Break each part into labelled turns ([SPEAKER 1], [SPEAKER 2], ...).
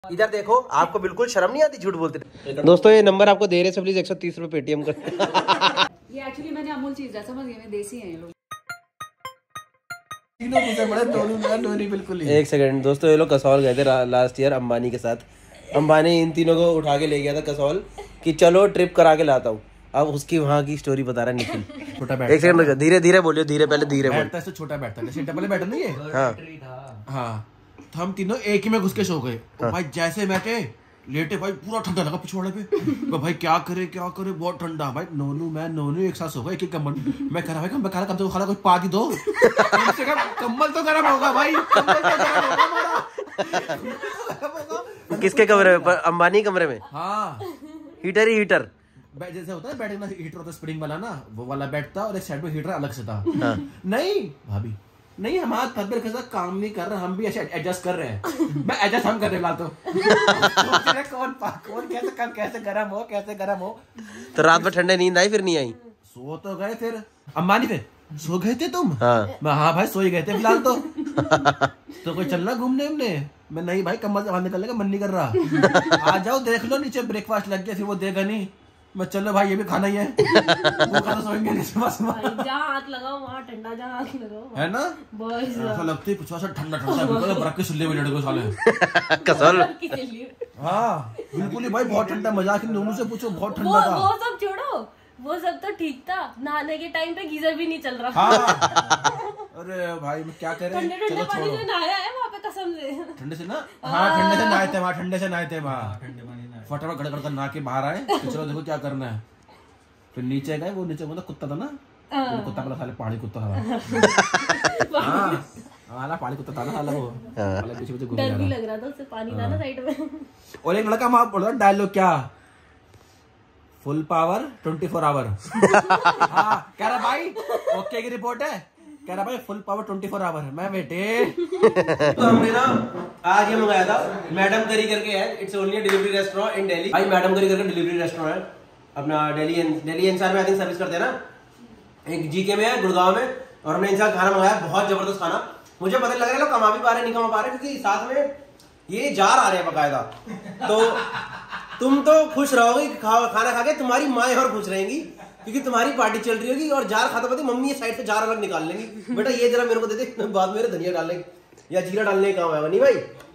[SPEAKER 1] इधर देखो, आपको बिल्कुल शर्म नहीं आती झूठ बोलते। दोस्तों ये नंबर आपको दे रहे हैं, प्लीज 130 रुपए पेटीएम कर।
[SPEAKER 2] ये एक्चुअली मैंने अमूल चीज है, समझ गए, देसी है ये लोग।
[SPEAKER 1] बिल्कुल। एक सेकंड दोस्तों, ये लोग कसौल गए थे लास्ट ईयर अंबानी के साथ। अंबानी इन तीनों को उठा के ले गया था कसौल कि चलो ट्रिप करा के लाता हूँ। अब उसकी वहाँ की स्टोरी बता रहा है निखिल। छोटा बैठ, एक सेकंड धीरे धीरे बोलियो, धीरे पहले धीरे बोल।
[SPEAKER 3] छोटा बैठता है, पहले बैठा नहीं है। हाँ तो हम तीनों एक ही में घुस के सो गए। भाई जैसे बैठे लेटे, भाई पूरा ठंडा लगा पिछवाड़े पे। भाई क्या करे बहुत ठंडा। भाई नोनू एक साथ सो गए, एक कम्बल। मैं कह रहा भाई कम से कम कुछ पा दी दो, कम्बल तो गर्म होगा भाई।
[SPEAKER 1] किसके कमरे में? अंबानी कमरे में।
[SPEAKER 3] हाँ
[SPEAKER 1] हीटर ही हीटर
[SPEAKER 3] जैसे होता है बेड ना, हीटर होता है स्प्रिंग वाला ना, वो वाला बेड था और एक साइड में हीटर अलग से था।
[SPEAKER 1] हाँ।
[SPEAKER 3] नहीं भाभी नहीं, हम हाथ थब्बे के साथ काम नहीं कर रहे, हम भी ऐसे एडजस्ट कर रहे हैं। मैं एडजस्ट हम कर रहे हैं तो कौन कैसे गरम हो।
[SPEAKER 1] तो रात में ठंडे नींद आई फिर नहीं आई?
[SPEAKER 3] सो तो गए फिर अंबानी पे। सो गए थे तुम?
[SPEAKER 1] हाँ।
[SPEAKER 3] मैं हाँ भाई सो ही गए थे फिलहाल तो कोई चलना घूमने हमने? मैं नहीं भाई, कम्बल से बाहर निकलने का मन नहीं कर रहा। आ जाओ देख लो, नीचे ब्रेकफास्ट लग गया, फिर वो देगा नहीं। मैं चलो भाई ये भी खाना ही है। वो खाना सोएंगे नहीं बस।
[SPEAKER 2] जहाँ हाथ लगाओ वहाँ ठंडा, जहाँ हाथ लगाओ
[SPEAKER 3] है ना, ऐसा लगता है कुछ ऐसा ठंडा बर्फ के सुल्ले में लड़ गए साले
[SPEAKER 1] कसौल।
[SPEAKER 3] हाँ बिल्कुल ही भाई, बहुत ठंडा। मजाक नोनू से पूछो, बहुत ठंडा था।
[SPEAKER 2] वो सब छोड़ो, वो सब तो ठीक था। नहाने के टाइम पे गीजर भी नहीं चल रहा।
[SPEAKER 3] हाँ। अरे भाई मैं क्या करें,
[SPEAKER 2] ठंडे पानी से नहाया है वहाँ पे कसम से।
[SPEAKER 3] ठंडे से ना, हाँ ठंडे से नहाए थे वहाँ। फटाफट गड़गड़ कर नहा के बाहर आए, तो चलो देखो क्या करना है। फिर नीचे गए, वो नीचे मतलब कुत्ता था ना, कुत्ता वाला साले पहाड़ी कुत्ता था। हाँ पहाड़ी कुत्ता था ना साला, वो पीछे पीछे
[SPEAKER 2] डर भी लग रहा था उससे, पानी था ना साइड में। और
[SPEAKER 3] एक लड़का वहाँ बोल रहा डायलॉग, क्या फुल पावर 24 आवर। हाँ कह रहा भाई ओके की रिपोर्ट है, कह रहा भाई फुल पावर 24 आवर। मैं बेटे
[SPEAKER 1] तो हमने ना आज ये मंगाया था मैडम करी करके है। It's only delivery restaurant in Delhi. भाई मैडम करी करके डिलीवरी रेस्टोरेंट है अपना दिल्ली एनसीआर में आई थिंक सर्विस करते हैं ना। एक जीके में है, गुड़गांव में। और हमने इनसे खाना मंगाया, बहुत जबरदस्त खाना। मुझे पता लग रहा है लोग कमा भी पा रहे नहीं कमा पा रहे, क्योंकि साथ में ये जार आ रहे हैं बकायदा। तो तुम तो खुश रहोगे खाना खा के, तुम्हारी माएँ और खुश रहेंगी क्योंकि तुम्हारी पार्टी चल रही होगी। और जार खत्म होती मम्मी साइड से जार अलग निकाल लेंगी। बेटा ये जरा मेरे को दे दे, बाद मेरे धनिया डालने या जीरा डालने का काम है नहीं भाई।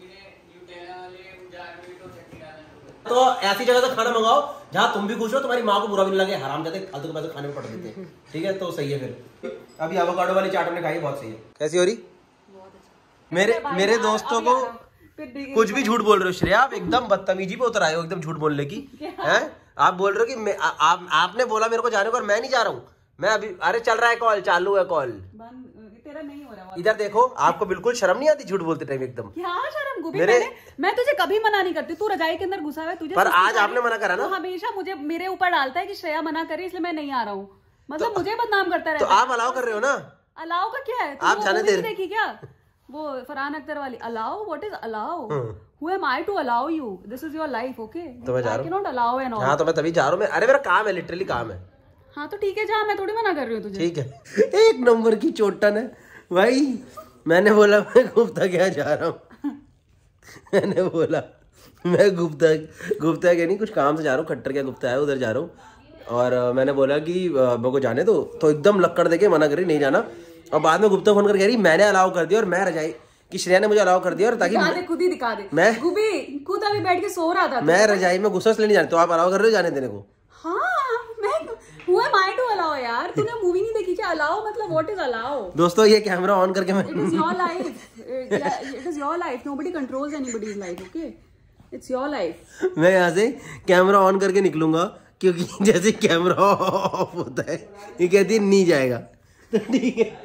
[SPEAKER 1] तो ऐसी जगह से खाना मंगाओ जहाँ तुम भी खुश हो, तुम्हारी माँ को बुरा भी नहीं लगे। हराम जाते फालतू के पैसे खाने में पड़ देते हैं, ठीक है? तो सही है। फिर अभी एवोकाडो वाली चाट हमने खाई, बहुत सही है। कैसी हो रही? मेरे दोस्तों को कुछ भी झूठ बोल रहे हो श्रेया, आप एकदम बदतमीजी पे उतर आए हो, एकदम झूठ बोलने की हैं। आप बोल रहे हो कि आपने बोला मेरे को जाने को और मैं नहीं जा रहा हूँ। मैं अभी, अरे चल रहा है कॉल, चालू है कॉल,
[SPEAKER 2] तेरा नहीं हो रहा।
[SPEAKER 1] इधर देखो, आपको बिल्कुल शर्म नहीं आती झूठ बोलते टाइम एकदम?
[SPEAKER 2] क्या शर्म गुबी, मैं तुझे कभी मना नहीं करती। तू रजाई के अंदर घुसा है तुझे,
[SPEAKER 1] पर आज आपने मना करा ना।
[SPEAKER 2] हमेशा मुझे मेरे ऊपर डालता है कि श्रेया मना करे इसलिए मैं नहीं आ रहा हूँ। मतलब मुझे बदनाम करता रहता है।
[SPEAKER 1] तो आप अलाउ कर रहे हो ना?
[SPEAKER 2] अलाउ का क्या है?
[SPEAKER 1] आप जाने दे
[SPEAKER 2] देखी क्या वो फरहान अख्तर वाली? Allow, what is allow? Who am I to allow you? This is your life, okay?
[SPEAKER 1] तो मैं जा रहा हूँ।
[SPEAKER 2] I cannot allow and all.
[SPEAKER 1] हाँ तो मैं तभी जा रहा हूँ। अरे मेरा काम है, लिटरली काम है।
[SPEAKER 2] हाँ तो ठीक है जा, मैं थोड़ी मना कर रही हूँ तुझे।
[SPEAKER 1] ठीक है। एक नंबर की चोटन है भाई। मैंने बोला मैं गुप्ता क्या जा रहा हूँ। मैंने बोला मैं गुप्ता क्या नहीं, कुछ काम से जा रहा हूँ। खट्टर क्या गुप्ता है, उधर जा रहा हूँ। और मैंने बोला कि मेरे को जाने दो, तो एकदम लक्कड़ देके मना करी नहीं जाना। और बाद में गुप्ता फोन कर कह रही मैंने अलाउ कर दिया और मैं रजाई कि श्रेया ने मुझे अलाउ कर दिया, और ताकि
[SPEAKER 2] खुद ही दिखा दे।
[SPEAKER 1] मैं
[SPEAKER 2] खुद अभी बैठ के सो रहा था,
[SPEAKER 1] मैं रजाई में गुस्सा लेने जाने, तो आप अलाउ कर रहे हो जाने देने को?
[SPEAKER 2] हाँ मैं Who am I to allow यार? तूने मूवी नहीं देखी क्या? अलाउ मतलब व्हाट इज अलाउ?
[SPEAKER 1] दोस्तों ये कैमरा ऑन करके मैं,
[SPEAKER 2] it is your life, it is your life, nobody controls anybody's life, okay? It's your life.
[SPEAKER 1] मैं यहाँ से कैमरा ऑन करके निकलूंगा, क्योंकि जैसे कैमरा ऑफ होता है ये कहती है नहीं जाएगा। तो ठीक है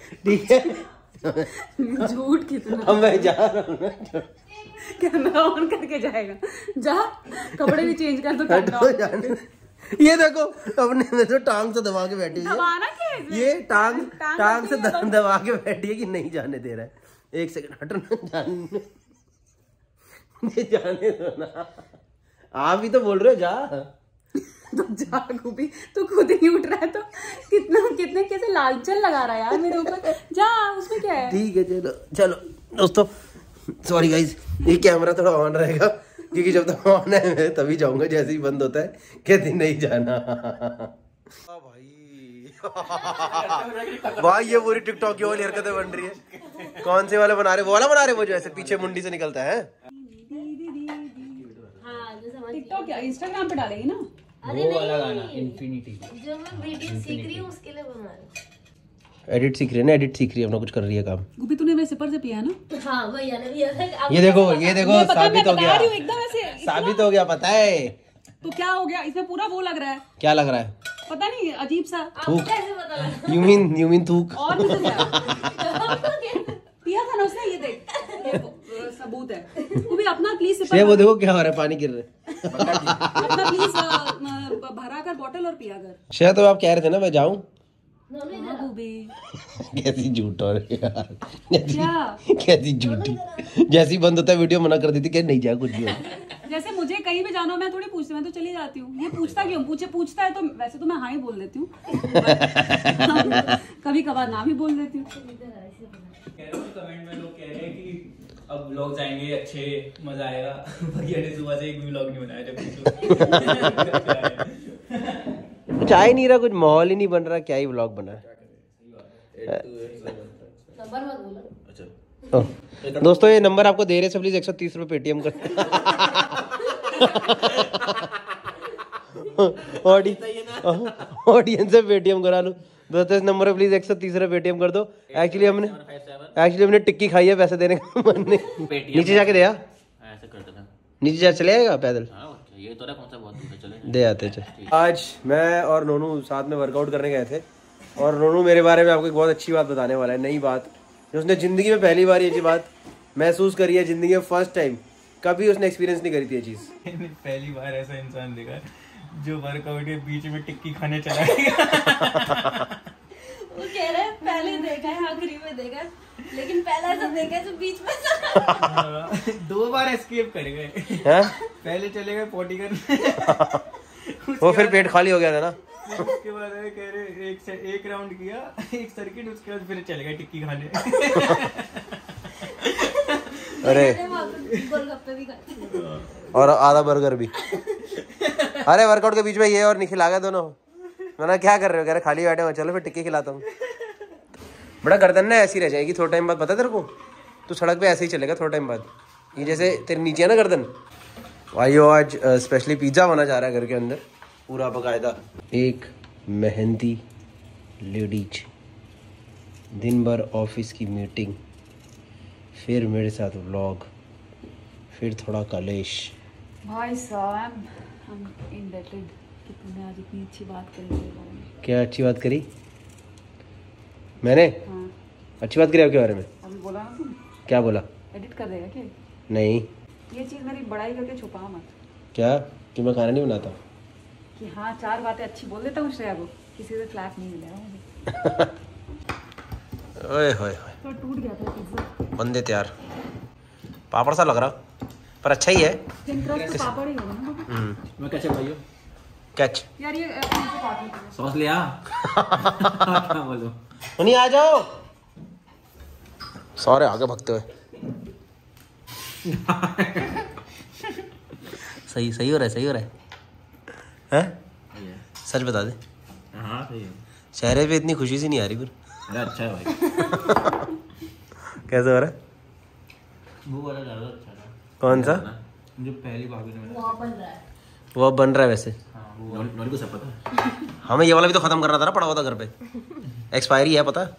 [SPEAKER 2] झूठ कितना।
[SPEAKER 1] अब मैं जा रहा हूँ ना,
[SPEAKER 2] कैमरा ऑन करके जाएगा, जा कपड़े भी चेंज कर दो।
[SPEAKER 1] ये देखो अपने में तो टांग से दबा के बैठी है, ये टांग से दबा के बैठी है कि नहीं जाने दे रहा है। एक सेकंड हटो ना, जाने दो ना। आप भी तो बोल रहे हो जा।
[SPEAKER 2] तो जा गोभी, तू खुद ही उठ रहा है तो कितने कैसे लालचन लगा रहा है यार मेरे ऊपर। जा, उसमें क्या है।
[SPEAKER 1] ठीक है चलो दोस्तों, सॉरी गाइस, ये कैमरा थोड़ा ऑन रहेगा क्योंकि जब तक ऑन है मैं तभी जाऊंगा, जैसे ही बंद होता है कहती नहीं जाना। भाई ये पूरी टिकटॉक की वाली हरकतें बन रही है। कौन से वाले बना रहे? वो वाला बना रहे, वो जो ऐसे पीछे मुंडी से निकलता है।
[SPEAKER 2] टिकटॉक क्या इंस्टाग्राम पे डालेगी ना?
[SPEAKER 4] अरे वो वाला गाना इन्फिनिटी जो मैं वीडियो सीख रही हूँ उसके लिए बना रही हूँ।
[SPEAKER 1] एडिट सीख रही है ना, एडिट सीख रही है, अपना कुछ कर रही है काम।
[SPEAKER 2] गुब्बी तूने मेरे सिपर से पिया है ना?
[SPEAKER 4] हाँ भैया ने भी
[SPEAKER 1] ये देखो साबित हो गया,
[SPEAKER 2] एकदम ऐसे
[SPEAKER 1] साबित हो गया। पता है
[SPEAKER 2] तो क्या हो गया इसमें? पूरा वो लग रहा है।
[SPEAKER 1] क्या लग रहा है?
[SPEAKER 2] पता नहीं, अजीब सा।
[SPEAKER 1] थूक।
[SPEAKER 4] कैसे पता लगा?
[SPEAKER 1] यू मीन थूक।
[SPEAKER 2] और भी तो क्या पिया था ना उसने? ये देख, ये सबूत है। वो भी अपना प्लीज सिपर,
[SPEAKER 1] वो देखो क्या हो रहा है, पानी गिर रहा है।
[SPEAKER 2] अपना प्लीज भरा कर बॉटल और पिया कर।
[SPEAKER 1] शायद तो आप कह रहे थे ना मैं जाऊं। कैसी झूठ हो रही है यार, कैसी झूठी। जैसी बंद होता है वीडियो मना कर देती कि नहीं जा कुछ भी हो।
[SPEAKER 2] जैसे मुझे कहीं भी जाना हो मैं थोड़ी पूछती, मैं तो चली जाती हूँ। ये पूछता क्यों? पूछता है तो वैसे तो मैं हाँ ही बोल देती हूँ, कभी कभार ना भी बोल देती हूँ।
[SPEAKER 5] कमेंट में लोग कह रहे हैं कि अब व्लॉग जाएंगे अच्छे, मजा आएगा। भैया ने सुबह से एक भी व्लॉग नहीं बनाया जब
[SPEAKER 1] कुछ आ ही नहीं रहा, कुछ माहौल ही नहीं बन रहा, क्या ही व्लॉग बना है।
[SPEAKER 4] नंबर मत बोलो।
[SPEAKER 1] दोस्तों ये नंबर आपको दे रहे हैं, प्लीज 130 रुपए पेटीएम कर। ऑडियंस से पेटीएम करा लो दोस्तों, इस नंबर पे प्लीज 130 रुपए पेटीएम कर दो। एक्चुअली हमने टिक्की खाई है, पैसे देने का मन नहीं। नीचे जाके दे, ऐसे करता था, नीचे जा चले आएगा पैदल। ये तो कौन सा बहुत दूर है, चले दे आते। आज मैं और नोनू साथ में वर्कआउट करने गए थे और नोनू मेरे बारे में आपको एक बहुत अच्छी बात बताने वाला है, नई बात जो उसने जिंदगी में पहली बार ये बात महसूस करी है, जिंदगी में फर्स्ट टाइम। कभी उसने एक्सपीरियंस नहीं करी थी ये चीज।
[SPEAKER 5] पहली बार ऐसा इंसान देखा जो वर्कआउट के बीच में टिक्की खाने चला गया।
[SPEAKER 4] वो कह रहे हैं पहले देखा है, आखिरी में देखा है, लेकिन पहला ऐसा देखा है जो बीच में
[SPEAKER 5] 2 बार एस्केप कर गए। पहले चले गए पोटी करने,
[SPEAKER 1] वो फिर पेट खाली हो गया था ना।
[SPEAKER 5] उसके बाद कह रहे एक राउंड किया, एक सर्किट, उसके बाद फिर चले गए टिक्की खाने।
[SPEAKER 1] अरे
[SPEAKER 4] गोलगप्पे भी खाए
[SPEAKER 1] और आधा बर्गर भी। अरे वर्कआउट के बीच में ये और निखिल आ गए दोनों। मैंने क्या कर रहे हो? कह रहे खाली बैठे हो, चलो फिर टिक्की खिलाता हूँ। बड़ा गर्दन ना ऐसी रह जाएगी थोड़ा टाइम बाद, पता है तेरे को? तू सड़क पे ऐसे ही चलेगा थोड़ा टाइम बाद, ये जैसे तेरे नीचे है ना गर्दन। भाइयों आज स्पेशली पिज्जा बना जा रहा है घर के अंदर, पूरा बकायदा। एक मेहंदी लेडीज, दिन भर ऑफिस की मीटिंग, फिर मेरे साथ व्लॉग, फिर थोड़ा कलेश।
[SPEAKER 2] भाई साहब I'm indebted कि तूने आज इतनी अच्छी बात करी मेरे बारे में।
[SPEAKER 1] क्या अच्छी बात करी मैंने?
[SPEAKER 2] हाँ।
[SPEAKER 1] अच्छी बात करी आपके बारे में?
[SPEAKER 2] अभी बोला ना तूने।
[SPEAKER 1] क्या बोला?
[SPEAKER 2] एडिट कर देगा क्या?
[SPEAKER 1] नहीं।
[SPEAKER 2] ये चीज़ मेरी बड़ाई करके छुपा मत।
[SPEAKER 1] क्या कि मैं खाना नहीं बनाता?
[SPEAKER 2] कि हाँ 4 बातें अच्छी बोल देता हूँ श्रेया को, किसी से फ्लैट नहीं मिलेगा मुझे।
[SPEAKER 1] ओए होए
[SPEAKER 2] तो टूट गया था पिज्जा।
[SPEAKER 1] बंदे तैयार, पापड़ सा लग रहा पर अच्छा ही है।
[SPEAKER 2] पापड़ ही होगा ना।
[SPEAKER 5] मैं कैसे भाइयों
[SPEAKER 1] कैच
[SPEAKER 2] यार ये
[SPEAKER 5] सॉस लिया। क्या बोलो?
[SPEAKER 1] नहीं आ जाओ, सारे आगे भगते हुए। सही हो रहा है, सही हो रहा है। सच बता दे।
[SPEAKER 5] हाँ सही है।
[SPEAKER 1] चेहरे पे इतनी खुशी सी नहीं आ रही फिर।
[SPEAKER 5] अरे अच्छा है भाई।
[SPEAKER 1] कैसे हो रहा है?
[SPEAKER 5] वो वाला ज्यादा अच्छा था।
[SPEAKER 1] कौन सा?
[SPEAKER 5] जो पहली भाभी ने
[SPEAKER 4] वो बन रहा है।
[SPEAKER 1] वो अब बन रहा है वैसे।
[SPEAKER 5] हाँ वो नॉन को सब पता है।
[SPEAKER 1] हमें ये वाला भी तो खत्म करना था ना, पड़ा हुआ था घर पे, एक्सपायरी है पता।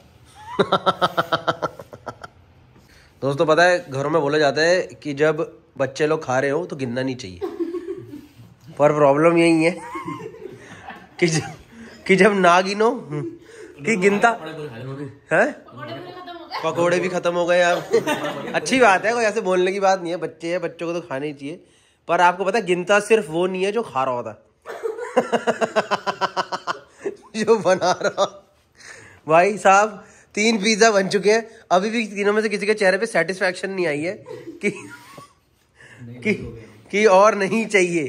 [SPEAKER 1] दोस्तों पता है घरों में बोला जाता है कि जब बच्चे लोग खा रहे हो तो गिनना नहीं चाहिए, पर प्रॉब्लम यही है कि जब ना गिनो कि गिनता है। पकोड़े भी खत्म हो गए अब। अच्छी बात है, कोई ऐसे बोलने की बात नहीं है, बच्चे हैं, बच्चों को तो खाने ही चाहिए। पर आपको पता है गिनता सिर्फ वो नहीं है जो खा रहा होता, जो बना रहा। भाई साहब 3 पिज्जा बन चुके हैं, अभी भी तीनों में से किसी के चेहरे पे सेटिस्फैक्शन नहीं आई है कि और नहीं चाहिए।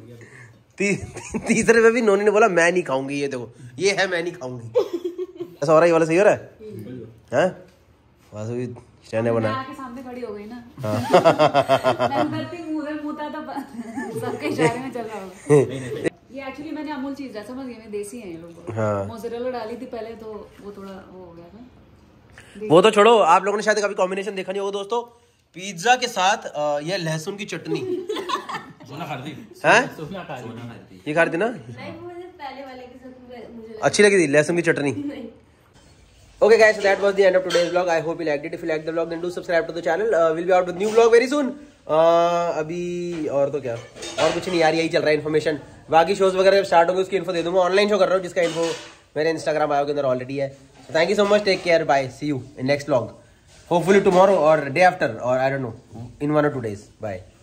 [SPEAKER 1] तीसरे पे भी नोनी ने बोला मैं नहीं खाऊंगी, ये देखो ये है मैं नहीं खाऊंगी। ऐसा हो रहा है, ये वाला सही हो रहा है? चने
[SPEAKER 2] मैं
[SPEAKER 1] बनाए।
[SPEAKER 2] आके सामने खड़ी हो गई ना मैं उधर थी, मुंह था तो सबके इशारे में चल रहा होगा। ये एक्चुअली मैंने अमूल चीज है, समझ गए, मैं देसी हैं ये लोग।
[SPEAKER 1] हाँ।
[SPEAKER 2] मोज़रेला डाली थी पहले तो वो थोड़ा वो हो गया था।
[SPEAKER 1] वो तो छोड़ो, आप लोगों ने शायद कभी कॉम्बिनेशन देखा नहीं होगा दोस्तों, पिज्जा के साथ ये लहसुन की चटनी।
[SPEAKER 3] सोना खा रही
[SPEAKER 1] हैं?
[SPEAKER 5] सोना खा रही
[SPEAKER 1] ये खा रही थी ना,
[SPEAKER 4] नहीं मुझे पहले वाले के साथ मुझे
[SPEAKER 1] अच्छी लगी थी लहसुन की चटनी। Okay guys, so that was the end of today's vlog. I hope you liked it. If you liked the vlog, then do subscribe to the channel. We'll be out with new vlog very soon. अभी और तो क्या, और कुछ नहीं यार, यही चल रहा है इन्फॉर्मेशन। बाकी शोज वगैरह स्टार्ट होंगे उसकी इन्फो दे दूंगा। ऑनलाइन शो कर रहा हूँ जिसका इन्फो मेरे इंस्टाग्राम बायो के अंदर ऑलरेडी है। Thank you so much, take care, bye, see you in next vlog, hopefully tomorrow और डे आफ्टर, और I don't know, in 1 or 2 days. Bye.